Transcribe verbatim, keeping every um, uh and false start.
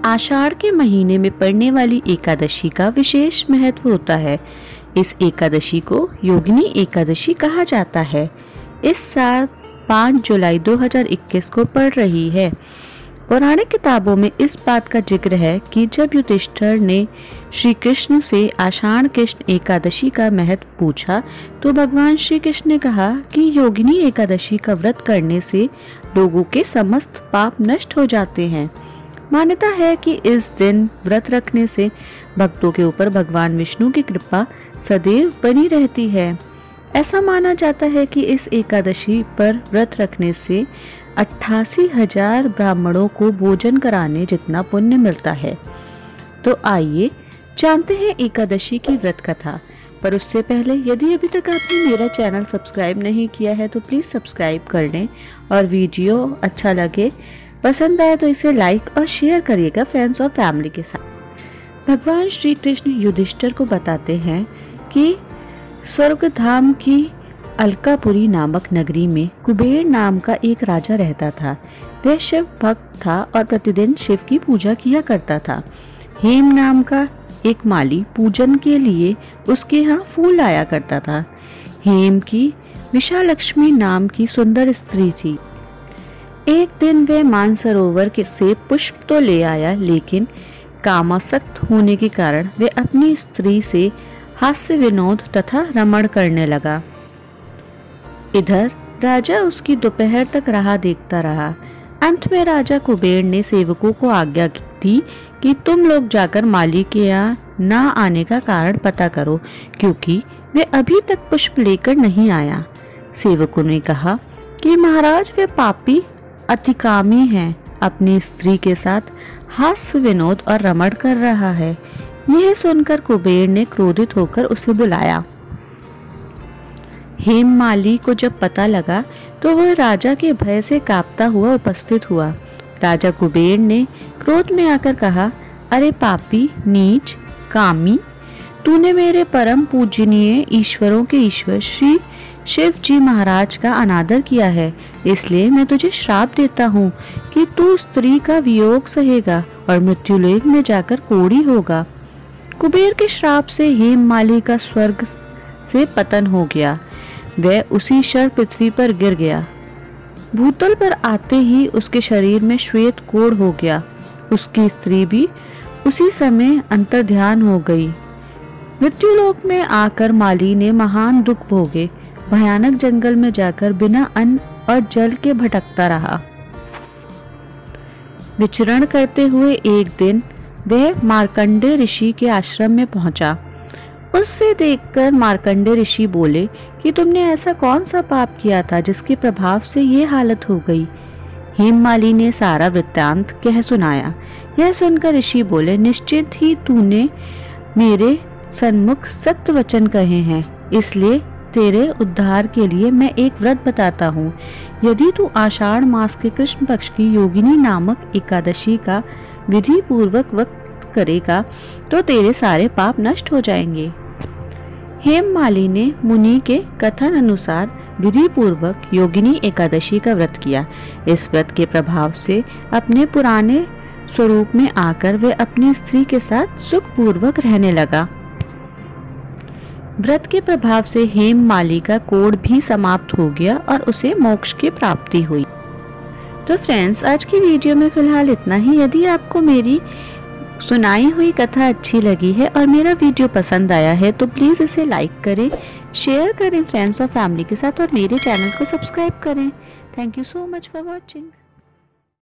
आषाढ़ के महीने में पड़ने वाली एकादशी का विशेष महत्व होता है। इस एकादशी को योगिनी एकादशी कहा जाता है। इस साल पाँच जुलाई दो हज़ार इक्कीस को पड़ रही है। पौराणिक किताबों में इस बात का जिक्र है कि जब युधिष्ठिर ने श्री कृष्ण से आषाढ़ कृष्ण एकादशी का महत्व पूछा तो भगवान श्री कृष्ण ने कहा कि योगिनी एकादशी का व्रत करने से लोगों के समस्त पाप नष्ट हो जाते हैं। मान्यता है कि इस दिन व्रत रखने से भक्तों के ऊपर भगवान विष्णु की कृपा सदैव बनी रहती है। ऐसा माना जाता है कि इस एकादशी पर व्रत रखने से अट्ठासी हजार ब्राह्मणों को भोजन कराने जितना पुण्य मिलता है। तो आइए जानते हैं एकादशी की व्रत कथा। पर उससे पहले यदि अभी तक आपने मेरा चैनल सब्सक्राइब नहीं किया है तो प्लीज सब्सक्राइब कर लें और वीडियो अच्छा लगे पसंद आए तो इसे लाइक और शेयर करिएगा फ्रेंड्स और फैमिली के साथ। भगवान श्री कृष्ण युधिष्ठिर को बताते हैं कि स्वर्गधाम की अलकापुरी नामक नगरी में कुबेर नाम का एक राजा रहता था। वह शिव भक्त था और प्रतिदिन शिव की पूजा किया करता था। हेम नाम का एक माली पूजन के लिए उसके यहाँ फूल लाया करता था। हेम की विशालक्ष्मी नाम की सुंदर स्त्री थी। एक दिन वह मानसरोवर के से पुष्प तो ले आया, लेकिन कामासक्त होने के कारण वह अपनी स्त्री से हास्य विनोद तथा रमण करने लगा। इधर राजा उसकी दोपहर तक राह देखता रहा। अंत में राजा कुबेर ने सेवकों को आज्ञा दी कि तुम लोग जाकर माली के यहाँ न आने का कारण पता करो, क्योंकि वे अभी तक पुष्प लेकर नहीं आया। सेवकों ने कहा कि महाराज वे पापी अतिकामी हैं, अपनी स्त्री के साथ हास्य विनोद और रमण कर रहा है। यह सुनकर कुबेर ने क्रोधित होकर उसे बुलाया। हेम माली को जब पता लगा तो वह राजा के भय से कांपता हुआ उपस्थित हुआ। राजा कुबेर ने क्रोध में आकर कहा, अरे पापी नीच कामी, तूने मेरे परम पूजनीय ईश्वरों के ईश्वर श्री शिव जी महाराज का अनादर किया है, इसलिए मैं तुझे श्राप देता हूँ कि तू स्त्री का वियोग सहेगा और मृत्युलोक में जाकर कोढ़ी होगा। कुबेर के श्राप से हेम माली का स्वर्ग से पतन हो गया। वह उसी क्षण पृथ्वी पर गिर गया। भूतल पर आते ही उसके शरीर में श्वेत कोढ़ हो गया। उसकी स्त्री भी उसी समय अंतर्ध्यान हो गई। मृत्युलोक में आकर माली ने महान दुख भोगे। भयानक जंगल में जाकर बिना अन्न और जल के भटकता रहा। विचरण करते हुए एक दिन वह मार्कंडेय ऋषि के आश्रम में पहुंचा। उससे देखकर मार्कंडेय ऋषि बोले कि तुमने ऐसा कौन सा पाप किया था जिसके प्रभाव से ये हालत हो गई। हेममाली ने सारा वृत्तांत कह सुनाया। यह सुनकर ऋषि बोले, निश्चित ही तूने मेरे सन्मुख सत्य वचन कहे हैं, इसलिए तेरे उद्धार के लिए मैं एक व्रत बताता हूँ। यदि तू आषाढ़ मास के कृष्ण पक्ष की योगिनी नामक एकादशी का विधि पूर्वक व्रत करेगा तो तेरे सारे पाप नष्ट हो जाएंगे। हेममाली ने मुनि के कथन अनुसार विधि पूर्वक योगिनी एकादशी का व्रत किया। इस व्रत के प्रभाव से अपने पुराने स्वरूप में आकर वह अपनी स्त्री के साथ सुख पूर्वक रहने लगा। व्रत के प्रभाव से हेममाली का कोढ़ भी समाप्त हो गया और उसे मोक्ष की प्राप्ति हुई। तो फ्रेंड्स, आज की वीडियो में फिलहाल इतना ही। यदि आपको मेरी सुनाई हुई कथा अच्छी लगी है और मेरा वीडियो पसंद आया है तो प्लीज़ इसे लाइक करें, शेयर करें फ्रेंड्स और फैमिली के साथ और मेरे चैनल को सब्सक्राइब करें। Thank you so much for watching.